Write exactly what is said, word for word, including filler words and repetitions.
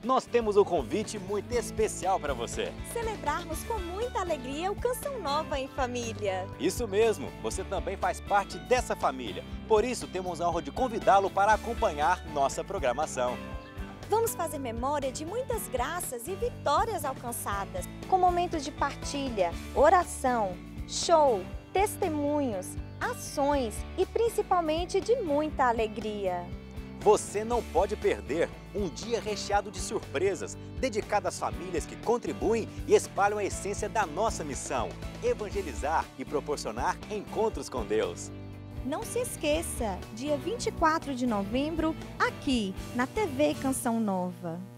nós temos um convite muito especial para você. Celebrarmos com muita alegria o Canção Nova em família. Isso mesmo, você também faz parte dessa família. Por isso, temos a honra de convidá-lo para acompanhar nossa programação. Vamos fazer memória de muitas graças e vitórias alcançadas, com momentos de partilha, oração, show, testemunhos, ações e principalmente de muita alegria. Você não pode perder um dia recheado de surpresas, dedicado às famílias que contribuem e espalham a essência da nossa missão: evangelizar e proporcionar encontros com Deus. Não se esqueça, dia vinte e quatro de novembro, aqui na T V Canção Nova.